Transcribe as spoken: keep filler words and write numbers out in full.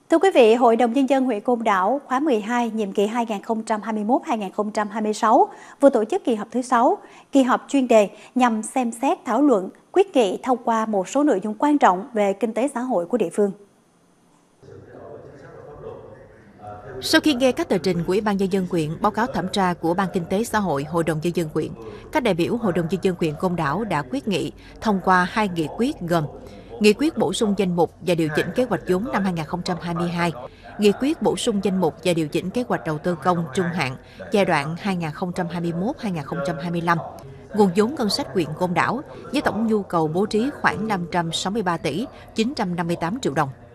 Thưa quý vị, Hội đồng Nhân dân huyện Côn Đảo khóa mười hai, nhiệm kỳ hai nghìn không trăm hai mươi mốt đến hai nghìn không trăm hai mươi sáu vừa tổ chức kỳ họp thứ sáu, kỳ họp chuyên đề nhằm xem xét thảo luận, quyết nghị thông qua một số nội dung quan trọng về kinh tế xã hội của địa phương. Sau khi nghe các tờ trình của Ủy ban Nhân dân huyện, báo cáo thẩm tra của Ban Kinh tế Xã hội Hội đồng Nhân dân huyện, các đại biểu Hội đồng Nhân dân huyện Côn Đảo đã quyết nghị thông qua hai nghị quyết gồm Nghị quyết bổ sung danh mục và điều chỉnh kế hoạch vốn năm hai nghìn không trăm hai mươi hai, Nghị quyết bổ sung danh mục và điều chỉnh kế hoạch đầu tư công trung hạn giai đoạn hai nghìn không trăm hai mươi mốt đến hai nghìn không trăm hai mươi lăm. Nguồn vốn ngân sách huyện Côn Đảo với tổng nhu cầu bố trí khoảng năm trăm sáu mươi ba tỷ chín trăm năm mươi tám triệu đồng.